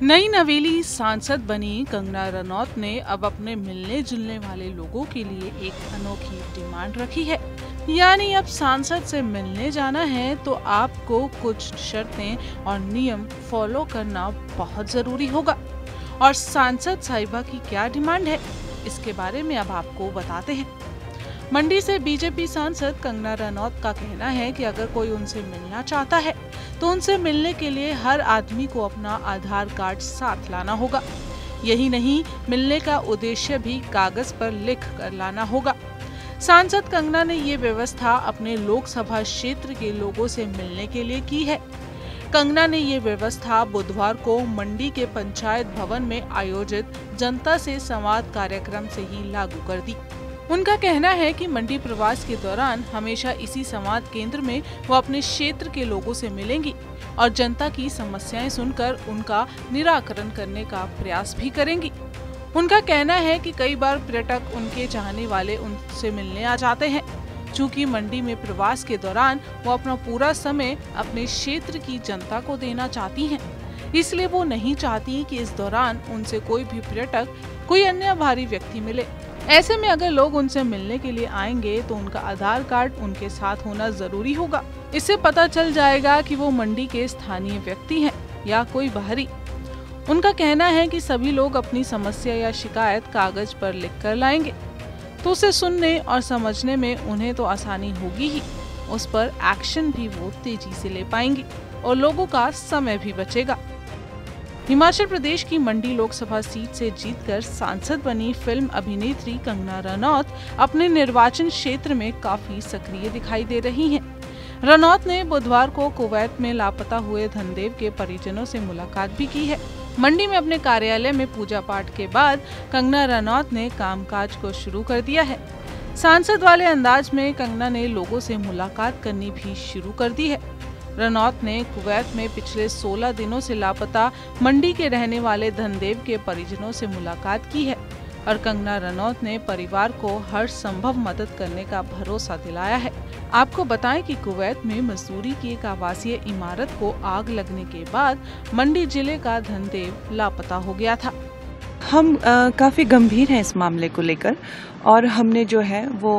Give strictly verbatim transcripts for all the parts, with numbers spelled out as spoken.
नई नवेली सांसद बनी कंगना रनौत ने अब अपने मिलने जुलने वाले लोगों के लिए एक अनोखी डिमांड रखी है। यानी अब सांसद से मिलने जाना है तो आपको कुछ शर्तें और नियम फॉलो करना बहुत जरूरी होगा। और सांसद साहिबा की क्या डिमांड है, इसके बारे में अब आपको बताते हैं। मंडी से बीजेपी सांसद कंगना रनौत का कहना है कि अगर कोई उनसे मिलना चाहता है तो उनसे मिलने के लिए हर आदमी को अपना आधार कार्ड साथ लाना होगा। यही नहीं, मिलने का उद्देश्य भी कागज पर लिख कर लाना होगा। सांसद कंगना ने ये व्यवस्था अपने लोकसभा क्षेत्र के लोगों से मिलने के लिए की है। कंगना ने ये व्यवस्था बुधवार को मंडी के पंचायत भवन में आयोजित जनता से संवाद कार्यक्रम से ही लागू कर दी। उनका कहना है कि मंडी प्रवास के दौरान हमेशा इसी संवाद केंद्र में वो अपने क्षेत्र के लोगों से मिलेंगी और जनता की समस्याएं सुनकर उनका निराकरण करने का प्रयास भी करेंगी। उनका कहना है कि कई बार पर्यटक उनके चाहने वाले उनसे मिलने आ जाते हैं। चूंकि मंडी में प्रवास के दौरान वो अपना पूरा समय अपने क्षेत्र की जनता को देना चाहती हैं, इसलिए वो नहीं चाहती कि इस दौरान उनसे कोई भी पर्यटक, कोई अन्य बाहरी व्यक्ति मिले। ऐसे में अगर लोग उनसे मिलने के लिए आएंगे तो उनका आधार कार्ड उनके साथ होना जरूरी होगा। इससे पता चल जाएगा कि वो मंडी के स्थानीय व्यक्ति हैं या कोई बाहरी। उनका कहना है कि सभी लोग अपनी समस्या या शिकायत कागज पर लिख कर लाएंगे तो उसे सुनने और समझने में उन्हें तो आसानी होगी ही, उस पर एक्शन भी वो तेजी से ले पाएंगी और लोगों का समय भी बचेगा। हिमाचल प्रदेश की मंडी लोकसभा सीट से जीतकर सांसद बनी फिल्म अभिनेत्री कंगना रनौत अपने निर्वाचन क्षेत्र में काफी सक्रिय दिखाई दे रही हैं। रनौत ने बुधवार को कुवैत में लापता हुए धनदेव के परिजनों से मुलाकात भी की है। मंडी में अपने कार्यालय में पूजा पाठ के बाद कंगना रनौत ने कामकाज को शुरू कर दिया है। सांसद वाले अंदाज में कंगना ने लोगों से मुलाकात करनी भी शुरू कर दी है। रनौत ने कुवैत में पिछले सोलह दिनों से लापता मंडी के रहने वाले धनदेव के परिजनों से मुलाकात की है और कंगना रनौत ने परिवार को हर संभव मदद करने का भरोसा दिलाया है। आपको बताएं कि कुवैत में मजदूरी की एक आवासीय इमारत को आग लगने के बाद मंडी जिले का धनदेव लापता हो गया था। हम आ, काफ़ी गंभीर हैं इस मामले को लेकर और हमने जो है वो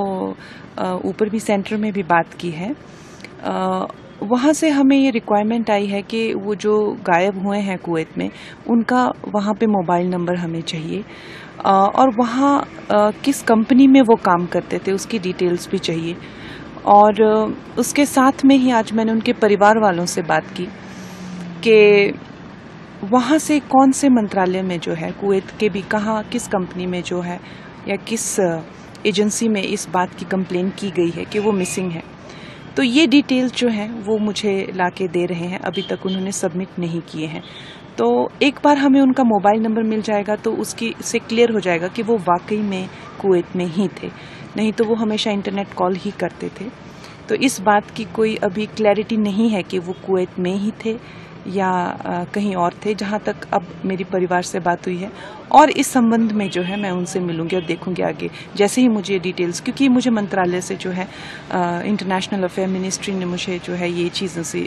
ऊपर भी सेंटर में भी बात की है। आ, वहाँ से हमें ये रिक्वायरमेंट आई है कि वो जो गायब हुए हैं कुवैत में, उनका वहाँ पे मोबाइल नंबर हमें चाहिए और वहाँ किस कंपनी में वो काम करते थे उसकी डिटेल्स भी चाहिए। और उसके साथ में ही आज मैंने उनके परिवार वालों से बात की कि वहाँ से कौन से मंत्रालय में जो है कुवैत के भी कहाँ किस कंपनी में जो है या किस एजेंसी में इस बात की कंप्लेन की गई है कि वो मिसिंग है। तो ये डिटेल्स जो हैं वो मुझे लाके दे रहे हैं, अभी तक उन्होंने सबमिट नहीं किए हैं। तो एक बार हमें उनका मोबाइल नंबर मिल जाएगा तो उसकी से क्लियर हो जाएगा कि वो वाकई में कुवैत में ही थे, नहीं तो वो हमेशा इंटरनेट कॉल ही करते थे। तो इस बात की कोई अभी क्लैरिटी नहीं है कि वो कुवैत में ही थे या आ, कहीं और थे, जहाँ तक अब मेरी परिवार से बात हुई है। और इस संबंध में जो है मैं उनसे मिलूंगी और देखूंगी आगे जैसे ही मुझे डिटेल्स, क्योंकि मुझे मंत्रालय से जो है इंटरनेशनल अफेयर मिनिस्ट्री ने मुझे जो है ये चीज़ों से।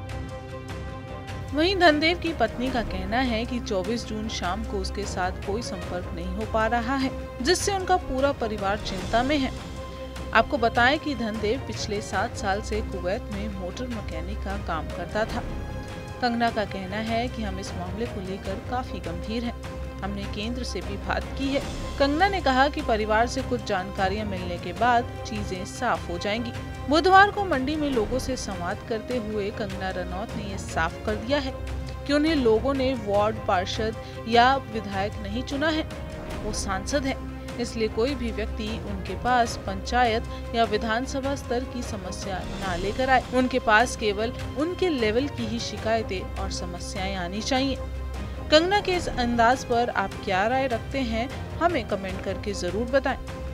वहीं धनदेव की पत्नी का कहना है कि चौबीस जून शाम को उसके साथ कोई संपर्क नहीं हो पा रहा है, जिससे उनका पूरा परिवार चिंता में है। आपको बताएं कि धनदेव पिछले सात साल से कुवैत में मोटर मैकेनिक का काम करता था। कंगना का कहना है कि हम इस मामले को लेकर काफी गंभीर हैं। हमने केंद्र से भी बात की है। कंगना ने कहा कि परिवार से कुछ जानकारियां मिलने के बाद चीजें साफ हो जाएंगी। बुधवार को मंडी में लोगों से संवाद करते हुए कंगना रनौत ने ये साफ कर दिया है कि उन्हें लोगों ने वार्ड पार्षद या विधायक नहीं चुना है, वो सांसद है। इसलिए कोई भी व्यक्ति उनके पास पंचायत या विधानसभा स्तर की समस्या ना लेकर आए। उनके पास केवल उनके लेवल की ही शिकायतें और समस्याएं आनी चाहिए। कंगना के इस अंदाज पर आप क्या राय रखते हैं, हमें कमेंट करके जरूर बताएं।